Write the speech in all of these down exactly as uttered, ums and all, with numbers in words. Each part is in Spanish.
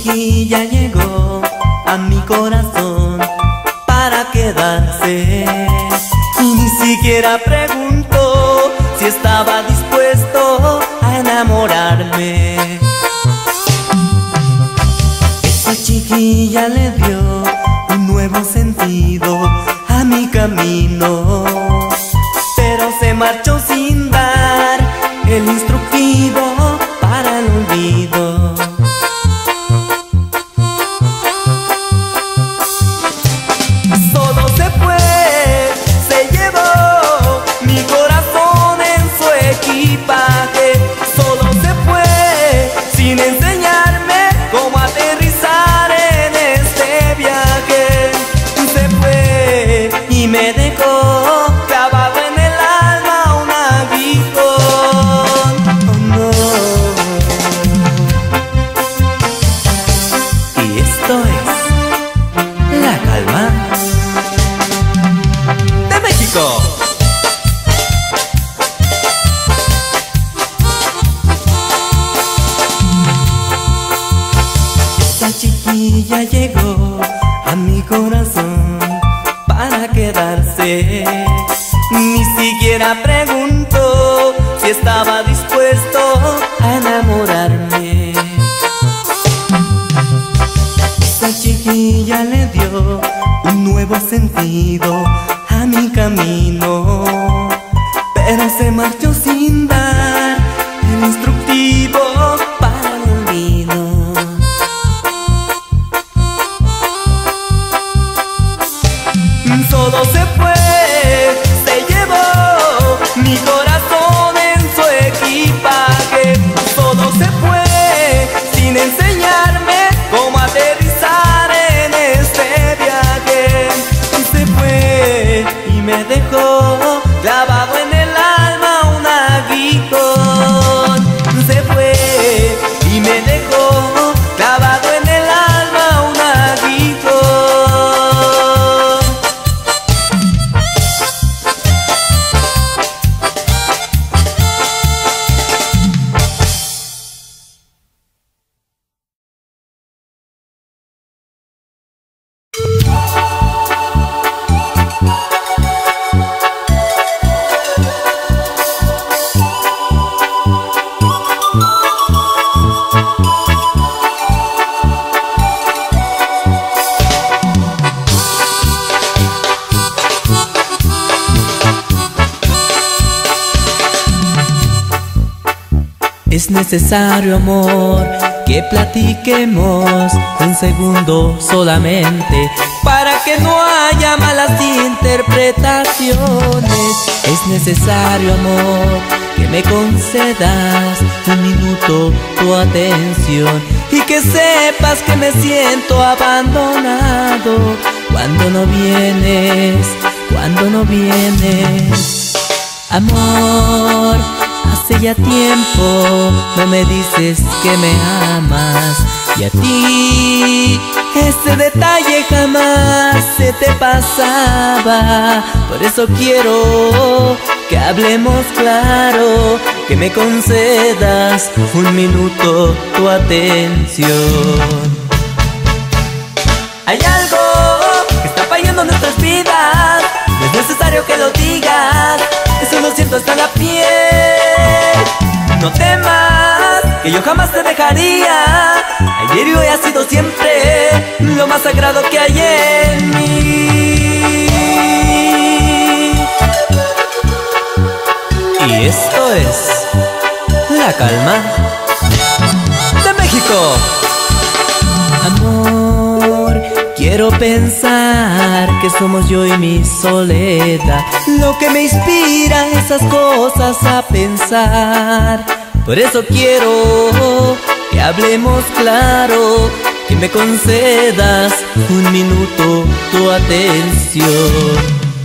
chiquilla llegó a mi corazón para quedarse y ni siquiera preguntó si estaba dispuesto a enamorarme. Esa chiquilla le dio un nuevo sentido a mi camino, pero se marchó sin dar el instructivo para el olvido. Solo se fue, se llevó mi corazón en su equipaje. Solo se fue sin enseñarme cómo aterrizar en este viaje. Se fue y me dejó clavado en el alma un aguijón. Oh no. Y esto es La Calma de México. Esta chiquilla llegó a mi corazón para quedarse, ni siquiera preguntó si estaba dispuesto a enamorarme. Esta chiquilla le dio un nuevo sentido a mi camino, pero se marchó sin dar el instructivo para el olvido. Solo se fue, se llevó mi corazón en su equipaje. Solo se fue sin enseñarme cómo aterrizar en este viaje. Se fue y me dejó clavado en el alma un aguijón. Se fue y me dejó clavado en el alma un aguijón. Es necesario, amor, que platiquemos un segundo solamente para que no haya malas interpretaciones. Es necesario, amor, que me concedas un minuto tu atención y que sepas que me siento abandonado cuando no vienes, cuando no vienes. Amor, hace ya tiempo no me dices que me amas, y a ti ese detalle jamás se te pasaba. Por eso quiero que hablemos claro, que me concedas un minuto tu atención. Hay algo que está fallando en nuestras vidas, no es necesario que lo digas, eso lo siento hasta la piel. No temas, que yo jamás te dejaría. Ayer y hoy ha sido siempre lo más sagrado que hay en mí. Y esto es La Calma de México. Amor, quiero pensar que somos yo y mi soledad lo que me inspira esas cosas a pensar. Por eso quiero que hablemos claro, que me concedas un minuto tu atención.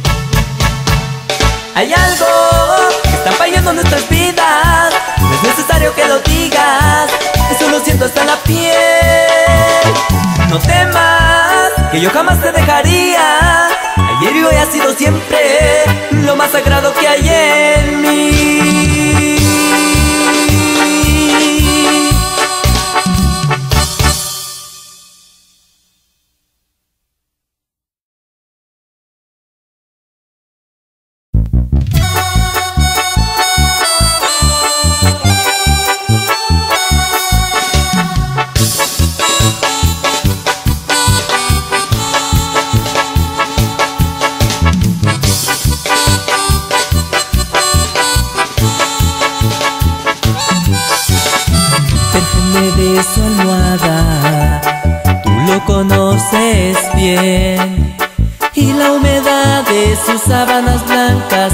Hay algo que está fallando en nuestras vidas, no es necesario que lo digas, eso lo siento hasta la piel. No temas, que yo jamás te dejaría. Ayer y hoy ha sido siempre lo más sagrado que hay en mí. duerme de su almohada, tú lo conoces bien, y la humedad de sus sábanas blancas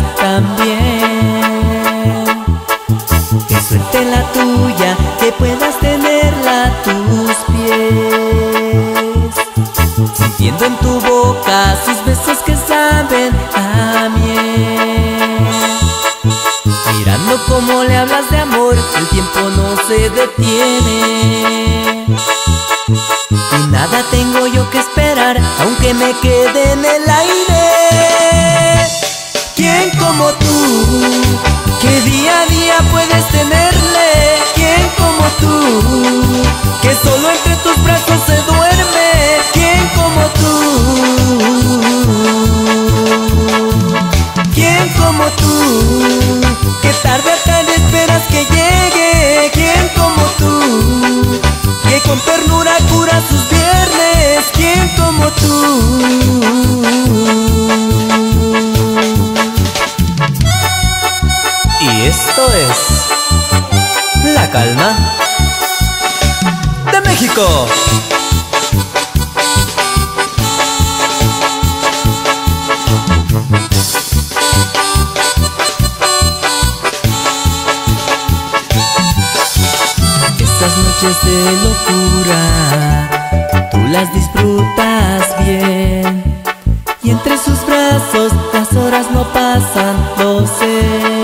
también. Que suelte la tuya, que puedas tenerla a tus pies, sintiendo en tu boca sus besos que saben a miel. Mirando cómo le hablas de amor, el tiempo no se detiene. Y nada tengo yo que esperar, aunque me quede en el aire. ¿Quién como tú, que día a día puedes tenerle? ¿Quién como tú, que solo entre tus brazos se duerme? ¿Quién como tú? ¿Quién como tú, que tarde a tarde esperas que llegue? ¿Quién como tú, que con ternura cura sus viernes? ¿Quién como tú? Y esto es La Calma de México. Estas noches de locura tú las disfrutas bien, y entre sus brazos las horas no pasan, lo sé.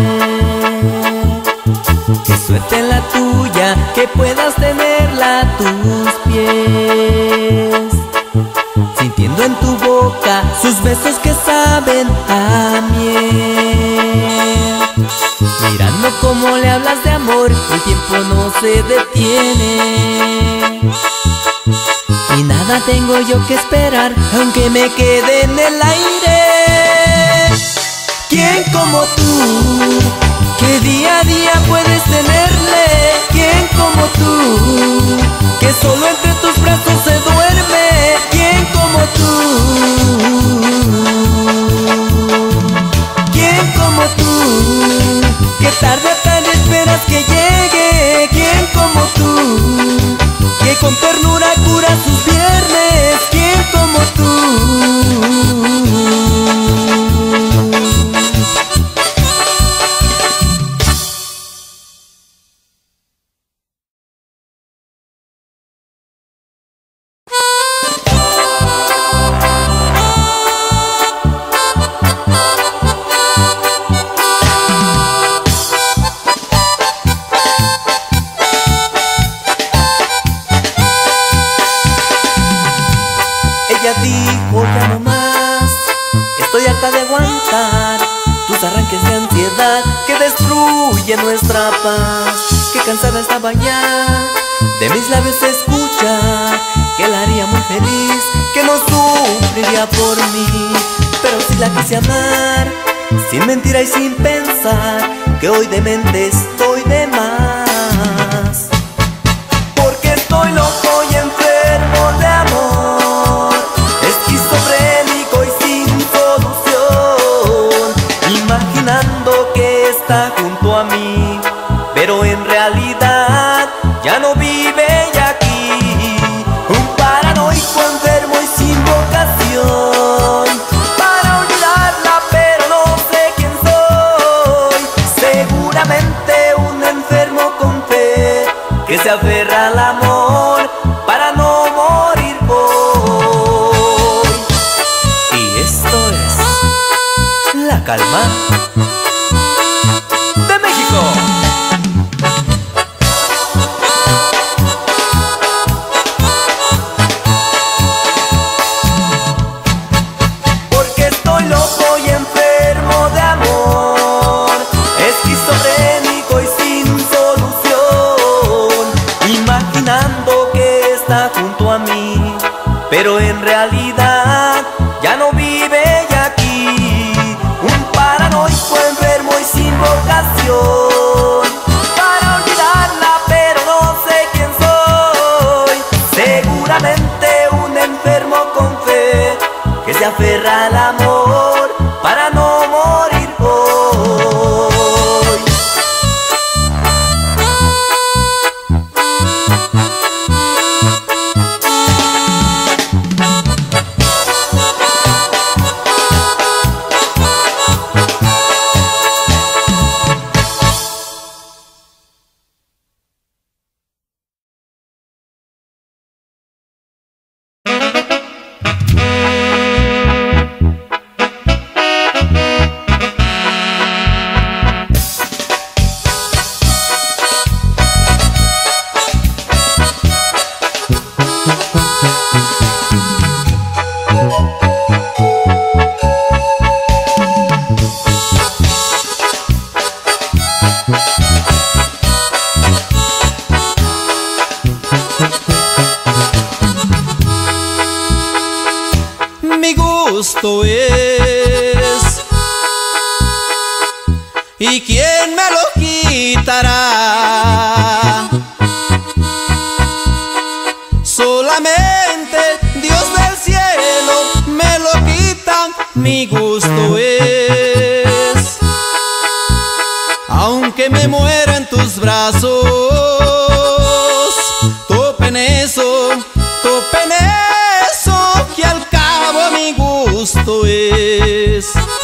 Que suelte la tuya, que puedas tenerla a tus pies, sintiendo en tu boca sus besos que saben a miel. Mirando cómo le hablas de amor, el tiempo no se detiene. Y nada tengo yo que esperar, aunque me quede en el aire. ¿Quién como tú, que día a día puedes tenerle? ¿Quién como tú, que solo entre tus brazos se duerme? ¿Quién como tú? ¿Quién como tú, que tarde a tarde esperas que llegue? ¿Quién como tú, que con ternura cura sus viernes? ¿Quién como tú? Ella dijo ya no más, estoy harta de aguantar tus arranques de ansiedad que destruyen nuestra paz. Que cansada estaba ya de mis labios escuchar que la haría muy feliz, que no sufriría por mí. Pero si la quise amar, sin mentira y sin pensar, que hoy de mente estoy de más. Porque estoy loco y enfermo de amor, esquizofrénico y sin solución, imaginando que está junto a mí, pero en realidad ya no vive ella aquí. Un paranoico enfermo y sin vocación para olvidarla, pero no sé quién soy. Seguramente un enfermo con fe que se aferra al amor para no morir hoy. Y esto es La Calma de México. Porque estoy loco y enfermo de amor, esquizofrénico y sin solución, imaginando mi gusto es. Aunque me muera en tus brazos, tope en eso, tope en eso, que al cabo mi gusto es.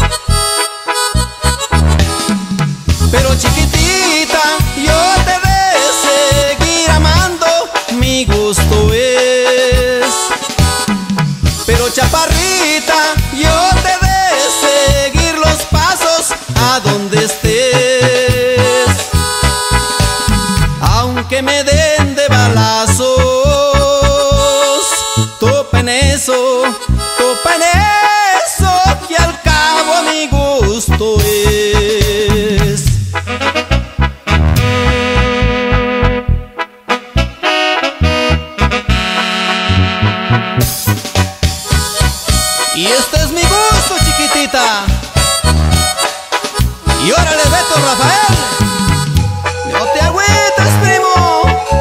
Pero chiquitita, yo te de seguir amando, mi gusto es. Pero chaparrita, yo te de seguir los pasos a donde estés. Aunque me den de balazos, topa en eso, topa en eso, que al cabo mi gusto es. Y este es mi gusto, chiquitita. Y órale, Beto Rafael, no te agüites, primo.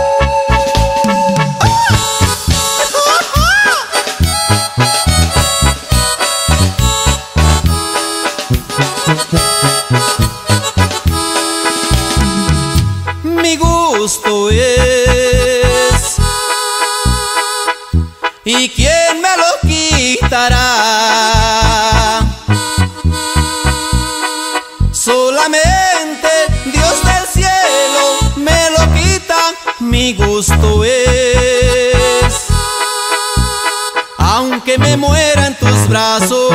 Mi gusto es, ¿y quién me lo quitará? Solamente Dios del cielo me lo quita, mi gusto es. Aunque me muera en tus brazos,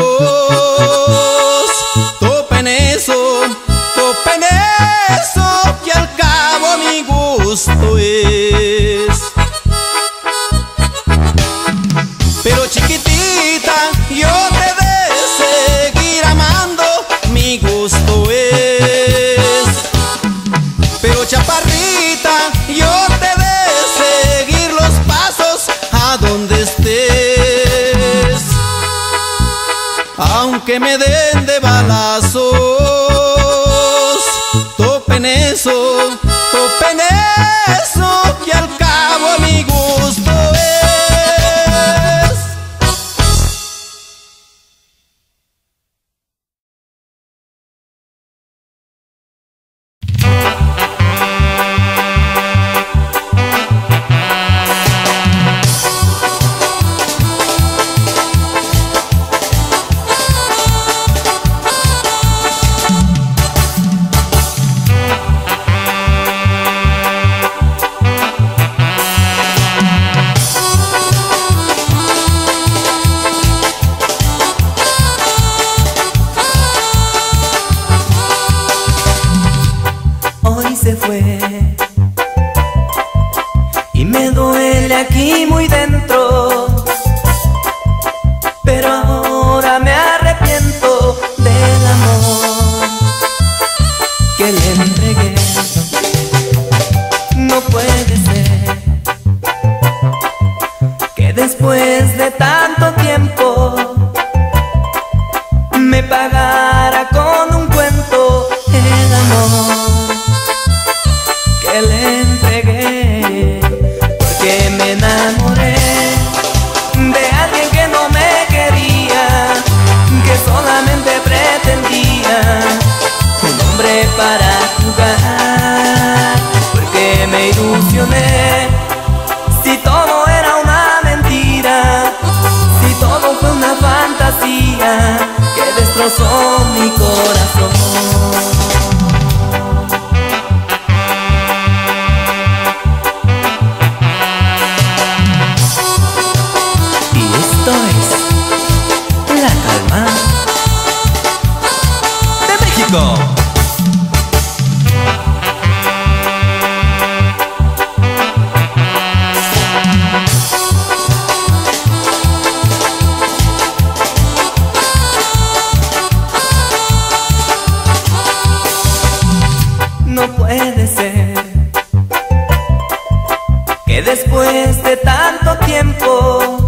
topa en eso, topa en eso, que al cabo mi gusto es. Pero chiquitita, yo te de seguir amando, mi gusto es. Pero chaparrita, yo te de seguir los pasos a donde estés. Aunque me den de balazos, tope en eso, tope en eso, que al cabo mi gusto es. Se fue y me duele aquí muy dentro, pero ahora me arrepiento del amor que le entregué. No puede ser que después de tanto tiempo me pagara con un cuento el amor que le entregué, porque me enamoré de alguien que no me quería, que solamente pretendía un hombre para jugar, porque me ilusioné. Si todo era una mentira, si todo fue una fantasía que destrozó mi corazón. No puede ser que después de tanto tiempo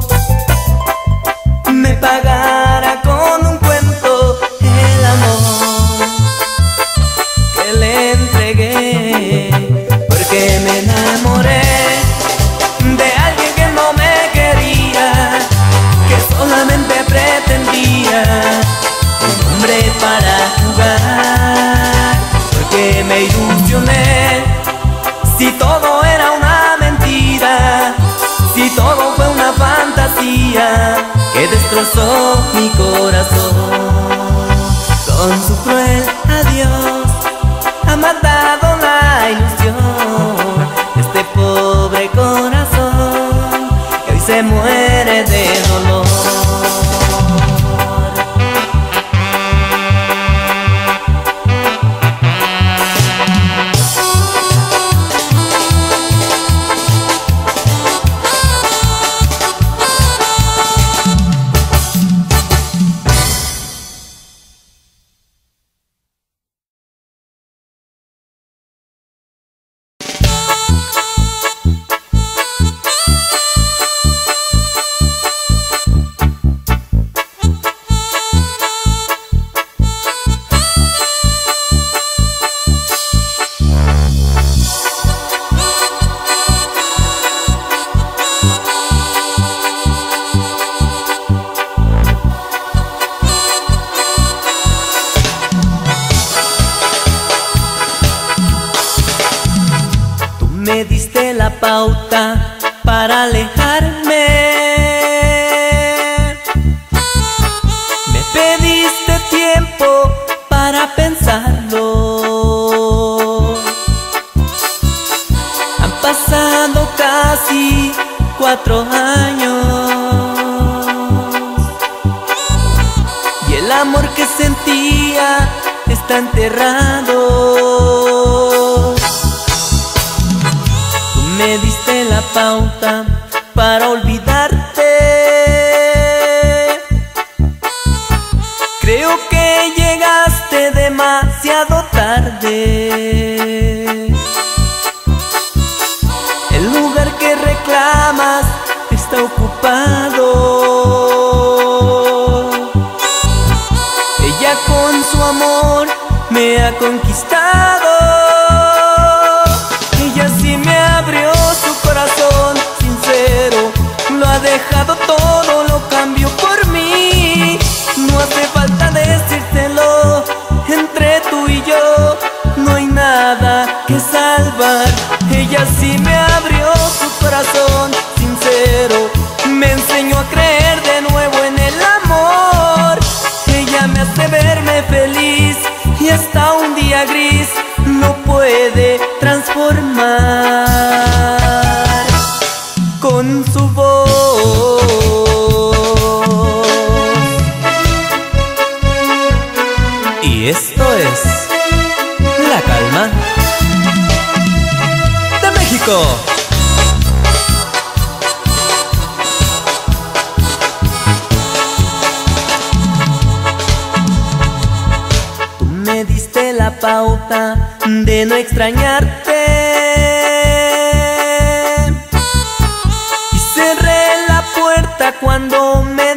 me pagara con un cuento el amor que le entregué, porque me enamoré de alguien que no me quería, que solamente pretendía que me ilusioné, si todo era una mentira, si todo fue una fantasía que destrozó mi corazón. Con su cruel adiós ha matado la ilusión de este pobre corazón que hoy se muere de dolor. Me diste la pauta para alejarme, me pediste tiempo para pensarlo. Han pasado casi cuatro años y el amor que sentía está enterrado. Me diste la pauta para olvidarte. Creo que llegaste demasiado tarde. El lugar que reclamas está ocupado. Ella con su amor me ha conquistado. Ella sí me abrió su corazón sincero, lo ha dejado todo, lo cambió por mí. No hace falta decírselo, entre tú y yo no hay nada que salvar. Ella sí me abrió su corazón sincero, me enseñó a creer de nuevo en el amor. Ella me hace verme feliz y hasta un día gris no puede transformar con su voz. Y esto es La Calma de México. Tú me diste la pauta de no extrañarte y cerré la puerta cuando me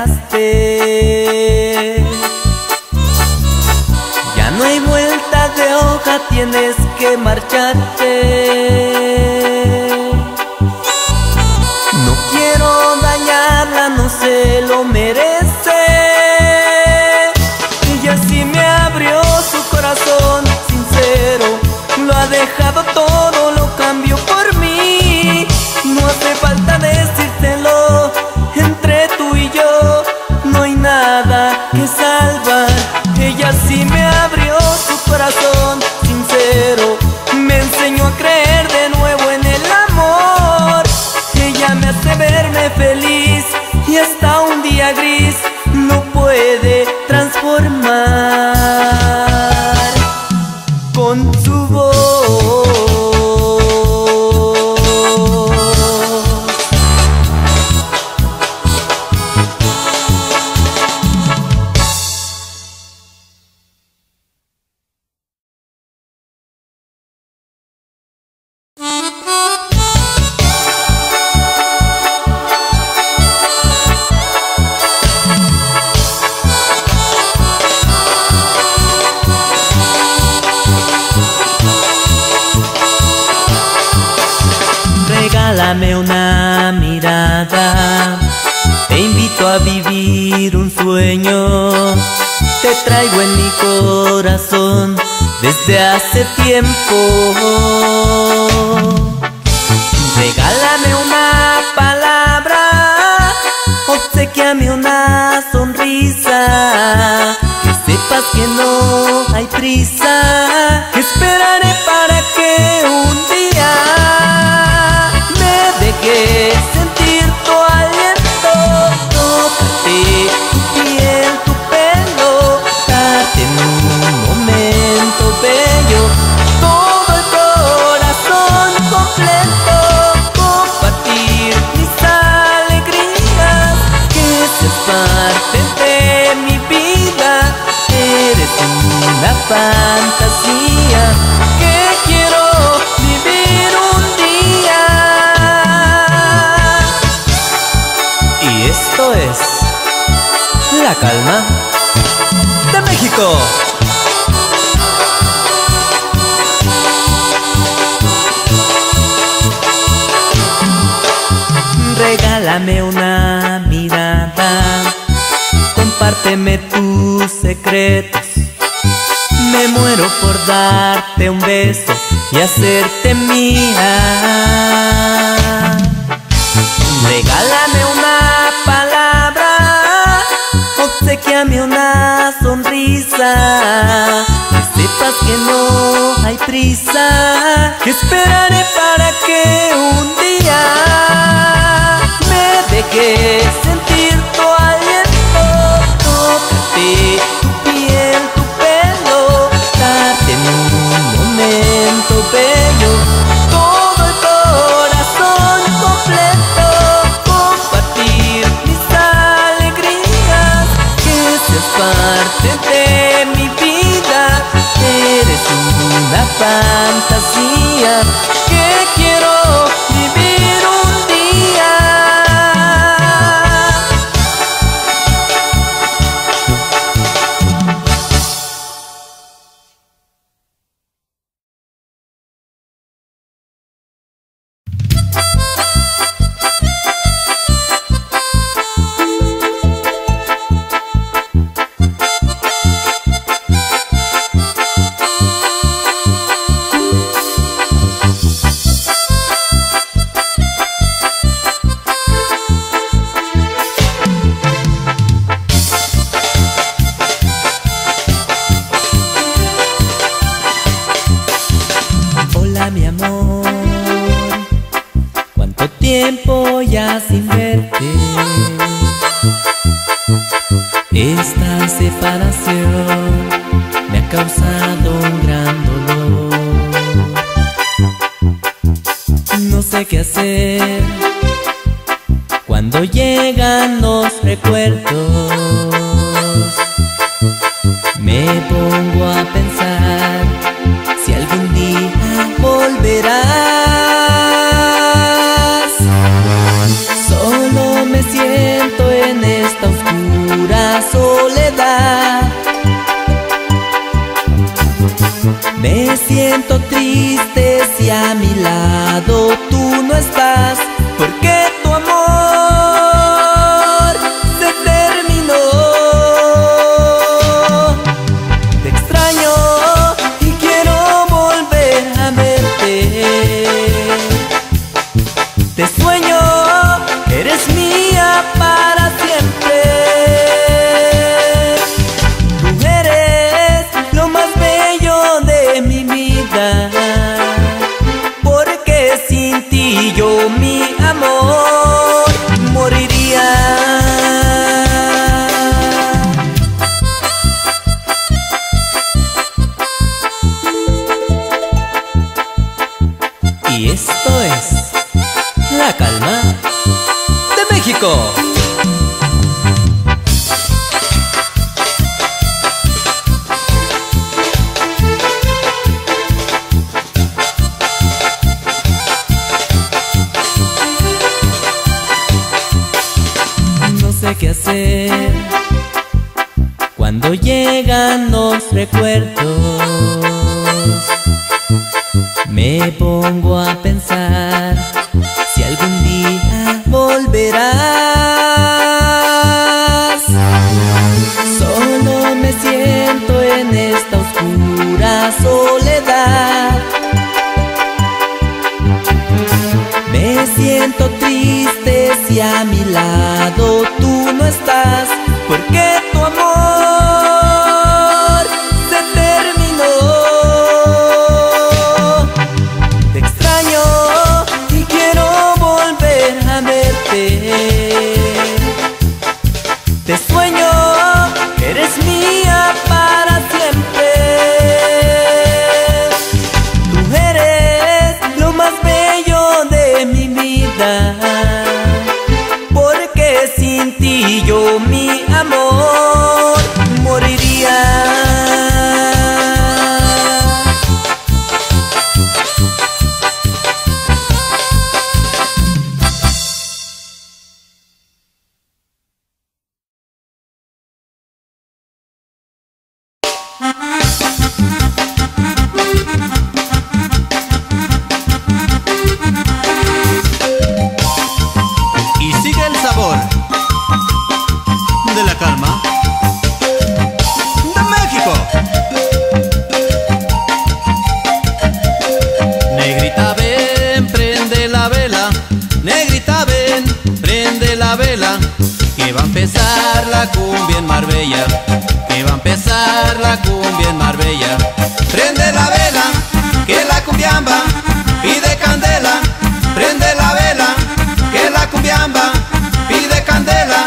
dejaste. Ya no hay vuelta de hoja, tienes que marcharte. No quiero dañarla, no se lo merece. Ella sí me abrió su corazón sincero, lo ha dejado todo, lo cambió por mí. No hace falta decírtelo, entre tú y yo no hay nada que salvar. Ella sí me abrió su corazón sincero, me enseñó a creer de nuevo en el amor. Ella me hace verme feliz y hasta un día gris no puede transformar con su voz. Regálame una mirada, te invito a vivir un sueño. Te traigo en mi corazón desde hace tiempo. Regálame una palabra, obsequiame una sonrisa, que sepas que no hay prisa, que esperaré para que un día me dejes sentir tu aliento, tocarte tu piel, tu pelo, darte en un momento bello todo el corazón completo, compartir mis alegrías, que seas parte de mi vida. Eres una fantasía que quiero vivir un día. Y esto es La Calma de México. Regálame una mirada, compárteme tus secretos. Me muero por darte un beso y hacerte mía. Regálame una palabra, obsequiame una sonrisa, que sepas que no hay prisa, que esperaré para que un día me dejes sentir tu aliento, tocarte tu piel, tu pelo, darte en un momento bello todo el corazón completo, compartir mis alegrías, que seas parte de mi vida. Eres una fantasía que quiero vivir un día. Mi amor, cuánto tiempo ya sin verte. Esta separación me ha causado un gran dolor. No sé qué hacer cuando llegan los recuerdos. Me pongo a pensar si algún día volverás. Solo me siento en esta oscura soledad. Me siento triste si a mi lado tú no estás, porque tu amor se terminó. Te extraño y quiero volver a verte. Te sueño, eres mía para siempre. Tú eres lo más bello de mi vida, porque sin ti yo mi amor moriría. Y esto es La Calma de México. No sé qué hacer cuando llegan los recuerdos. Me pongo a pensar si algún día volverás. Solo me siento en esta oscura soledad. siento triste si a mi lado tú no estás, porque tu amor se terminó. Te extraño y quiero volver a verte. Te sueño, eres mía para siempre. Tú eres lo más bello de mi vida, porque sin ti yo mi amor moriría. Y sigue el sabor de la calma de México. Negrita, ven, prende la vela. Negrita, ven, prende la vela, que va a empezar la cumbia en Marbella, que va a empezar la cumbia en Marbella. Prende la vela, que la cumbiamba pide candela. Prende la vela, que la cumbiamba pide candela.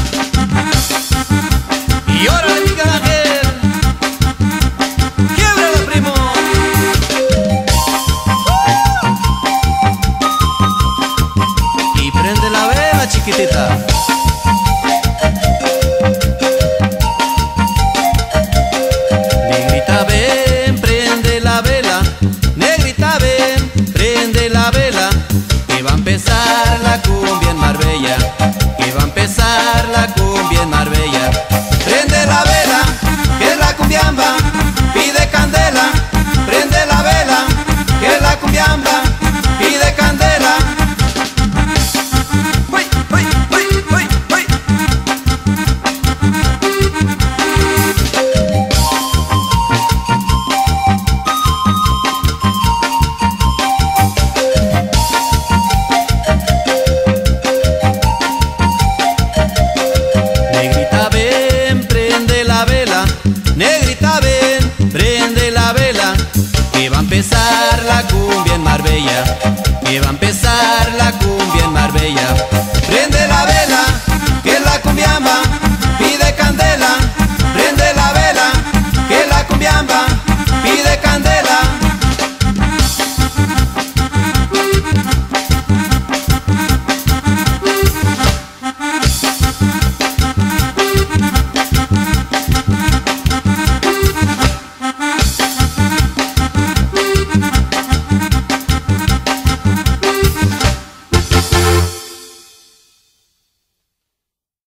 Y ahora le diga a aquel, quiebralo, primo. Y prende la vela, chiquitita.